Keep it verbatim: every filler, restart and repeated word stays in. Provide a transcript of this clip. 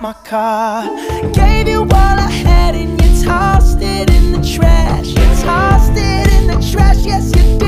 my car. Gave you all I had and you tossed it in the trash. You tossed it in the trash, yes you did.